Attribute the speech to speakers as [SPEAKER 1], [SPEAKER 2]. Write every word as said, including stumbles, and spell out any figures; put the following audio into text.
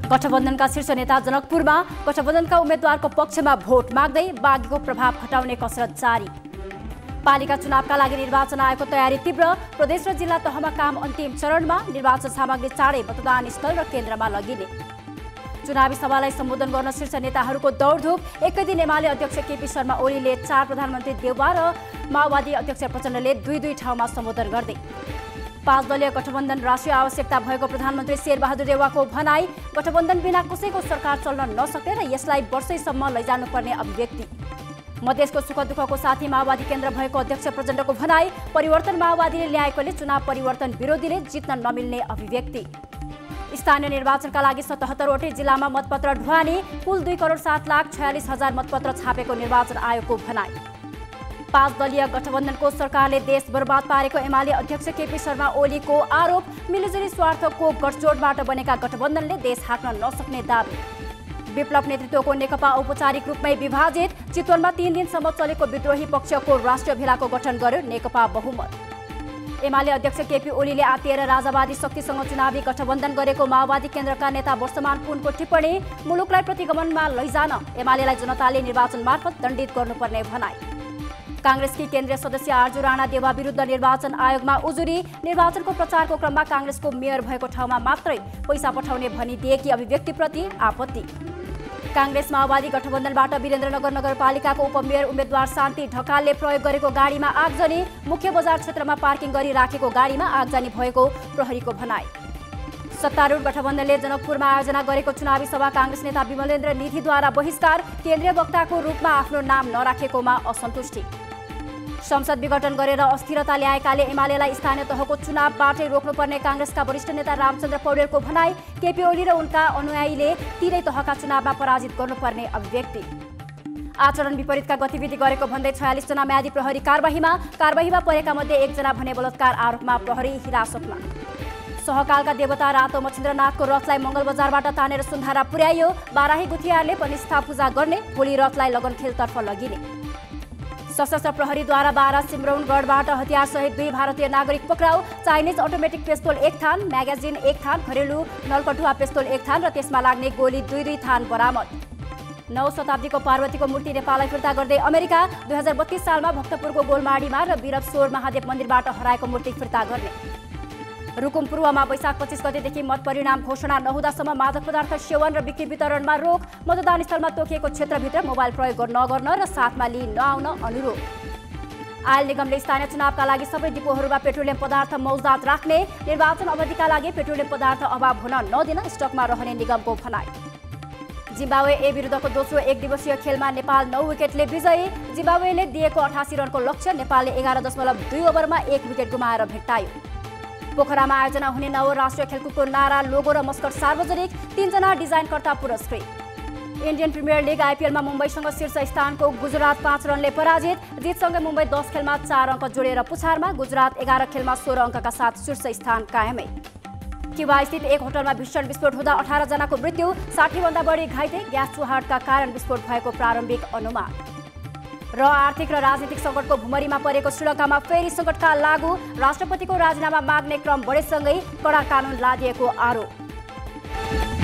[SPEAKER 1] गठबन्धनका शीर्ष नेता जनकपुरमा गठबन्धनका उम्मेद्वारको पक्षमा भोट माग्दै बागीको प्रभाव घटाउने कसरत जारी। पालिका चुनावका लागि निर्वाचन आयोगको तयारी तीव्र। प्रदेश र जिल्ला तहमा काम अन्तिम चरणमा। निर्वाचन सामग्री चाँडै मतदान स्थल र केन्द्रमा लगिने। चुनावी सभालाई सम्बोधन गर्न शीर्ष नेताहरूको दौडधुप। एकै दिन एमाले अध्यक्ष केपी शर्मा ओलीले चार, प्रधानमन्त्री देउवा र माओवादी अध्यक्ष प्रचण्डले दुई दुई ठाउँमा सम्बोधन गर्दै। पाँच दलीय गठबन्धन राष्ट्रिय आवश्यकता भएको प्रधानमन्त्री शेरबहादुर देउवाको भनाई। गठबन्धन बिना कसैको सरकार चल्न नसक्ने र यसलाई वर्षैसम्म लैजानुपर्ने अभिव्यक्ति। मधेसको सुख दुःखको साथी माओवादी केन्द्र भएको अध्यक्ष प्रचण्डको भनाई। परिवर्तन माओवादीले ल्याएकोले चुनाव परिवर्तन विरोधीले जित्न नमिल्ने अभिव्यक्ति। स्थानीय निर्वाचनका लागि सतहत्तरवटै जिल्लामा मतपत्र ढुवानी। कुल दुई करोड सात लाख छयालिस हजार मतपत्र छापेको निर्वाचन आयोगको भनाई। पाँच दलीय गठबन्धनको सरकारले देश बर्बाद पारेको एमाले अध्यक्ष केपी शर्मा ओलीको आरोप। मिलिजुली स्वार्थको गठजोडबाट बनेका गठबन्धनले देश हाँक्न नसक्ने दावी। विप्लव नेतृत्वको नेकपा औपचारिक रूपमै विभाजित। चितवनमा तीन दिनसम्म चलेको विद्रोही पक्षको राष्ट्रिय भेलाको गठन गर्यो नेकपा बहुमत। एमाले अध्यक्ष केपी ओलीले आत्तिएर राजावादी शक्तिसँग चुनावी गठबन्धन गरेको माओवादी केन्द्रका नेता वर्षमान पुनको टिप्पणी। मुलुकलाई प्रतिगमनमा लैजान एमालेलाई जनताले निर्वाचन मार्फत दण्डित गर्नुपर्ने भनाई। कांग्रेसकी केन्द्रीय सदस्य आर्जु राणा देवा विरुद्ध निर्वाचन आयोगमा उजुरी। निर्वाचनको प्रचारको क्रममा कांग्रेसको मेयर भएको ठाउँमा मात्रै पैसा पठाउने भनिदिएकी अभिव्यक्तिप्रति आपत्ति। कांग्रेस माओवादी गठबन्धनबाट वीरेन्द्रनगर नगरपालिकाको उपमेयर उम्मेद्वार शान्ति ढकालले प्रयोग गरेको गाडीमा आगजनी। मुख्य बजार क्षेत्रमा पार्किङ गरी राखेको गाडीमा आगजनी भएको प्रहरीको भनाई। सत्तारूढ गठबन्धनले जनकपुरमा आयोजना गरेको चुनावी सभा कांग्रेस नेता विमलेन्द्र निधिद्वारा बहिष्कार। केन्द्रीय वक्ताको रूपमा आफ्नो नाम नराखेकोमा असन्तुष्टि। संसद विघटन गरेर अस्थिरता ल्याएकाले एमालेलाई स्थानीय तहको चुनावबाटै रोक्नुपर्ने कांग्रेसका वरिष्ठ नेता रामचन्द्र पौडेलको भनाई। केपी ओली र उनका अनुयायीले तीनै तहका चुनावमा पराजित गर्नुपर्ने अभिव्यक्ति। आचरण विपरीतका गतिविधि गरेको भन्दै छयालिस जना म्यादी प्रहरी कारबाहीमा। कारबाहीमा परेका मध्ये एकजना भने बलात्कार आरोपमा प्रहरी हिरासतमा। सहकालका देवता रातो मच्छिन्द्रनाथको रथलाई मंगल बजारबाट तानेर सुन्धारा पुर्याइयो। बाराही गुथियारले पनि निष्ठा पूजा गर्ने। भोलि रथलाई लगनखेलतर्फ लगिने। सशस्त्र प्रहरीद्वारा बारा सिमरौनगढबाट हतियार सहित दुई भारतीय नागरिक पक्राउ। चाइनिज अटोमेटिक पिस्तोल एक थान, म्यागजिन एक थान, घरेलु नलकटुवा पिस्तोल एक थान र त्यसमा लाग्ने गोली दुई दुई थान बरामद। नौ शताब्दीको पार्वतीको मूर्ति नेपाललाई फिर्ता गर्दै अमेरिका। दुई हजार बत्तीस सालमा भक्तपुरको गोलमाडीमा र वीरप्सोर महादेव मन्दिरबाट हराएको मूर्ति फिर्ता गर्ने। रुकुम पूर्वमा वैशाख पच्चीस गतेदेखि मत परिणाम घोषणा नहुँदासम्म मादक पदार्थ सेवन र बिक्री वितरणमा रोक। मतदान स्थलमा तोकिएको क्षेत्रभित्र मोबाइल प्रयोग नगर्न र साथमा लिई नआउन अनुरोध। आयल निगमले स्थानीय चुनावका लागि सबै डिपोहरूमा पेट्रोलियम पदार्थ मौजदात राख्ने। निर्वाचन अवधिका लागि पेट्रोलियम पदार्थ अभाव हुन नदिन स्टकमा रहने निगमको भनाई। जिम्बाब्वे ए विरुद्धको दोस्रो एक दिवसीय खेलमा नेपाल नौ विकेटले विजयी। जिम्बाब्वेले दिएको अठासी रनको लक्ष्य नेपालले एघार दशमलव दुई ओभरमा एक विकेट गुमाएर भेट्टायो। पोखरामा आयोजना हुने नव राष्ट्रिय खेलकुदको नारा, लोगो र मस्कट सार्वजनिक। तीनजना डिजाइनकर्ता पुरस्कृत। इन्डियन प्रिमियर लिग आइपिएलमा मुम्बईसँग शीर्ष स्थानको गुजरात पाँच रनले पराजित। जितसँगै मुम्बई दस खेलमा चार अङ्क जोडेर पुछारमा। गुजरात एघार खेलमा सोह्र अङ्कका साथ शीर्ष स्थान कायमै। क्युबा स्थित एक होटलमा भीषण विस्फोट हुँदा अठार जनाको मृत्यु, साठी भन्दा बढी घाइते। ग्यास चुहाटका कारण विस्फोट भएको प्रारम्भिक अनुमान। र आर्थिक र राजनीतिक सङ्कटको भुमरीमा परेको श्रीलङ्कामा फेरि सङ्कटकाल लागू। राष्ट्रपतिको राजीनामा माग्ने क्रम बढेसँगै कडा कानुन लादिएको आरोप।